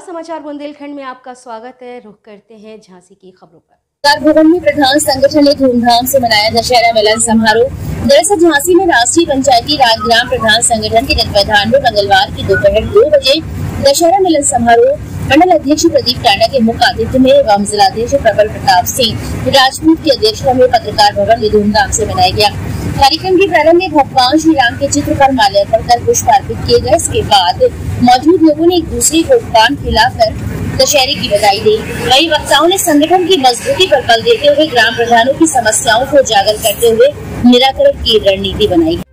समाचार बुंदेलखंड में आपका स्वागत है। रुख करते हैं झांसी की खबरों पर। सरकार भवन में प्रधान संगठन ने धूमधाम से मनाया दशहरा मिलन समारोह। दरअसल झांसी में राष्ट्रीय पंचायती राज ग्राम प्रधान संगठन के तत्वाधान में मंगलवार की दोपहर 2 बजे दशहरा मिलन समारोह मंडल अध्यक्ष प्रदीप टांडा के मुख्य आतिथ्य में एवं जिलाध्यक्ष प्रबल प्रताप सिंह राजपूत की अध्यक्षता में पत्रकार भवन में धूमधाम से मनाया गया। कार्यक्रम के प्रारंभ में भगवान श्री राम के चित्र पर माल्यार्पण कर पुष्प अर्पित किए गए। इसके बाद मौजूद लोगों ने एक दूसरे को पान खिलाकर दशहरे की बधाई दी। वहीं वक्ताओं ने संगठन की मजबूती पर बल देते हुए ग्राम प्रधानों की समस्याओं को उजागर करते हुए निराकरण की रणनीति बनाई।